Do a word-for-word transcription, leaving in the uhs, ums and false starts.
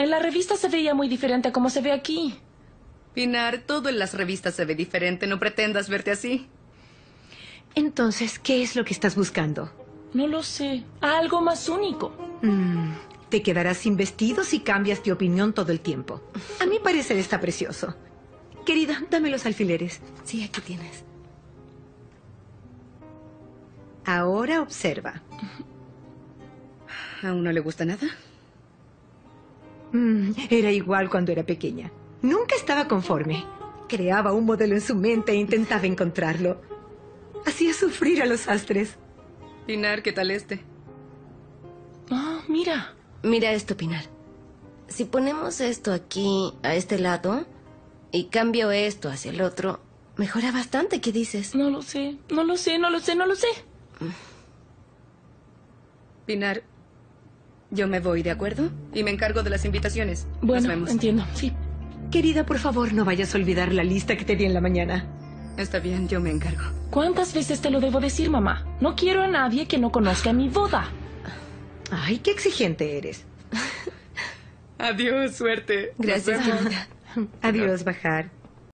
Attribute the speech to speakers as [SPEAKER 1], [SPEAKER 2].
[SPEAKER 1] En la revista se veía muy diferente a como se ve aquí.
[SPEAKER 2] Pinar, todo en las revistas se ve diferente. No pretendas verte así.
[SPEAKER 3] Entonces, ¿qué es lo que estás buscando?
[SPEAKER 1] No lo sé. Algo más único.
[SPEAKER 3] Mm, te quedarás sin vestido si cambias de opinión todo el tiempo. A mi parecer está precioso. Querida, dame los alfileres.
[SPEAKER 4] Sí, aquí tienes.
[SPEAKER 3] Ahora observa.
[SPEAKER 2] ¿Aún no le gusta nada?
[SPEAKER 3] Mm, era igual cuando era pequeña. Nunca estaba conforme. Creaba un modelo en su mente e intentaba encontrarlo. Hacía sufrir a los sastres.
[SPEAKER 2] Pinar, ¿qué tal este?
[SPEAKER 1] Ah, mira.
[SPEAKER 4] Mira esto, Pinar. Si ponemos esto aquí, a este lado, y cambio esto hacia el otro, mejora bastante. ¿Qué dices?
[SPEAKER 1] No lo sé, no lo sé, no lo sé, no lo sé.
[SPEAKER 2] Pinar, yo me voy, ¿de acuerdo? Y me encargo de las invitaciones.
[SPEAKER 1] Bueno,
[SPEAKER 2] Nos vemos.
[SPEAKER 1] entiendo, sí.
[SPEAKER 3] Querida, por favor, no vayas a olvidar la lista que te di en la mañana.
[SPEAKER 2] Está bien, yo me encargo.
[SPEAKER 1] ¿Cuántas veces te lo debo decir, mamá? No quiero a nadie que no conozca mi boda.
[SPEAKER 3] Ay, qué exigente eres.
[SPEAKER 2] Adiós, suerte. Nos
[SPEAKER 4] Gracias,
[SPEAKER 2] vemos.
[SPEAKER 4] querida.
[SPEAKER 3] Adiós, Bajar.